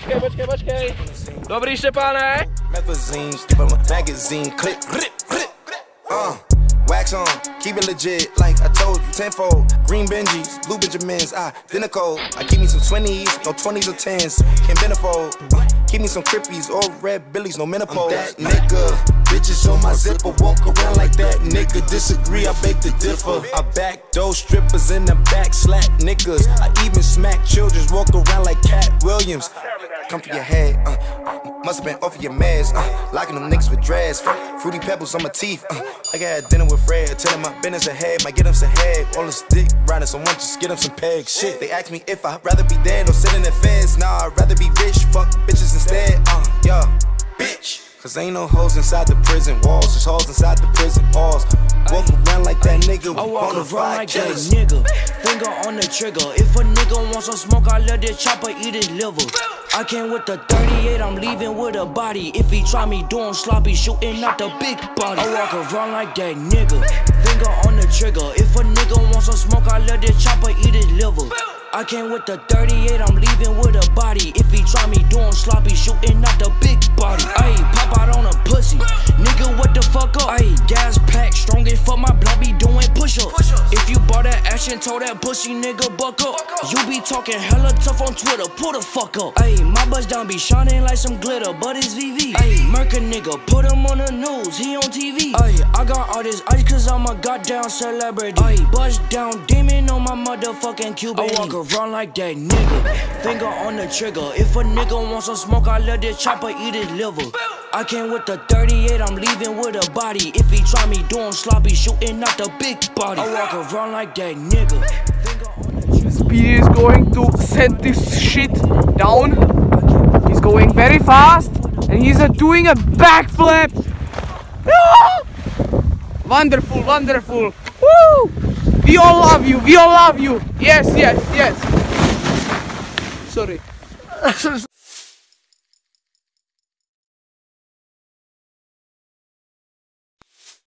Počkej. Dobrý, Štěpáne. Wax on, keep it legit, like I told you, tenfold. Green Benjis, blue Benjamins, identical. I keep me some 20s, no 20s or 10s, can't benefold. Keep me some crippies or red billies, no menopause. That nigga, bitches on my zipper, walk around like that nigga. Disagree, I beg to differ. I back those strippers in the back, slap niggas. I even smack children, walk around like Cat Williams. Come for your head, must've been off of your meds, locking them niggas with dreads, fruity pebbles on my teeth, like I had dinner with Fred, telling my business ahead, might get him some head, all this dick riding, someone just get him some pegs, shit, they ask me if I'd rather be dead or sit in the feds, nah, I'd rather be rich, fuck bitches instead, yeah, bitch. Cause ain't no hoes inside the prison walls, just hoes inside the prison halls. Walk around like that nigga, I walk around like that nigga, finger on the trigger. If a nigga wants some smoke, I let this chopper eat his liver. I came with the 38, I'm leaving with a body. If he try me doing sloppy, shooting out the big body. I walk around like that nigga, finger on the trigger. If a nigga wants some smoke, I let this chopper eat his liver. I came with the 38, I'm leaving with a body. If he try me doing sloppy, shooting out the big body. Ayy, pop out on a pussy, nigga, what the fuck up? Ayy, gas pack, strong as fuck, my blood be doing push-ups. If you bought that action, told that pussy nigga buck up. You be talking hella tough on Twitter, pull the fuck up. Ayy, my bust down be shining like some glitter, but it's VV. Ayy, murk a nigga, put him on the news, he on TV. Ayy, I got all this ice cause I'm a goddamn celebrity. Ayy, bust down demon on my motherfucking Cuban. I walk around like that nigga, finger on the trigger. If a nigga wants some smoke, I let this chopper eat his liver. I came with the 38, I'm leaving with a body. If he try me doing sloppy, shooting out the big body. I walk around like that nigga. Speedy is going to set this shit down. He's going very fast and he's doing a backflip. Wonderful, wonderful. Woo! We all love you, we all love you. Yes, yes, yes. Sorry.